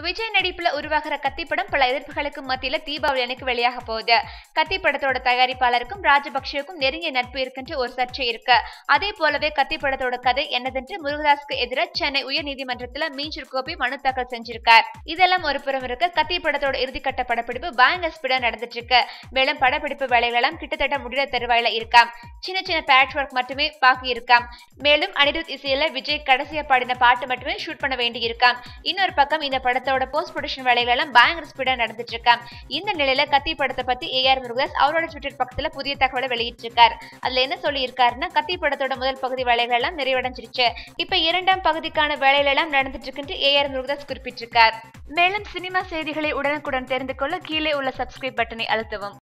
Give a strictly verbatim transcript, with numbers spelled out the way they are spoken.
விஜய் நடிப்புல உருவாகிற கத்தி படம் பல எதிர்ப்புகளுக்கு மத்தியில தீபாவளி அன்னைக்கு வெளியாக போகுது. கத்தி படத்தோட தயாரிப்பாளருக்கும் ராஜபக்சேவுக்கும் நெருங்கிய நட்பு இருக்குன்ற ஒரு சர்ச்சை இருக்கு. அதே போலவே கத்தி படத்தோட கதை என்னதென்று முருகதாஸ்க்கு எதிராக சென்னை உயர் நீதிமன்றத்துல மீஞ்சூர் கோபி மனு தாக்கல் செஞ்சிருக்கார். இதெல்லாம் ஒரு புறம் இருக்க, கத்தி படத்தோட இறுதிக்கட்ட படப்பிடிப்பு பயங்கர ஸ்பீடா நடந்துட்டு இருக்கு. மேலும் படப்பிடிப்பு வேலைகள் எல்லாம் கிட்டத்தட்ட முடிகிற தருவாயில இருக்காம். சின்ன சின்ன பேட்ச் ஒர்க் மட்டுமே பாக்கி இருக்காம். மேலும் அனிருத் இசையில விஜய் கடைசியா பாடின பாட்டு மட்டுமே ஷூட் பண்ண வேண்டி இருக்காம். இன்னொரு பக்கம் இந்த படத்தோட போஸ்ட் ப்ரொடக்ஷன் வேலைகள் எல்லாம் பயங்கர ஸ்பீடா நடந்துட்டு இருக்காம். இந்த நிலையில கத்தி படத்தை பத்தி ஏ ஆர் முருகதாஸ் அவரோட ட்விட்டர் பக்கத்துல புதிய தகவலை வெளியிட்டிருக்கார். அதுல என்ன சொல்லி இருக்காருன்னா, கத்தி படத்தோட முதல் பகுதி வேலைகள் எல்லாம் நிறைவடைஞ்சிருச்சு. இப்ப இரண்டாம் பகுதிக்கான வேலைகள் எல்லாம் நடந்துட்டு இருக்கு ஏ ஆர் முருகதாஸ் குறிப்பிட்டிருக்கார். மேலும் சினிமா செய்திகளை உடனுக்குடன் தெரிந்து கொள்ள கீழே உள்ள சப்ஸ்கிரைப் பட்டனை அழுத்தவும்.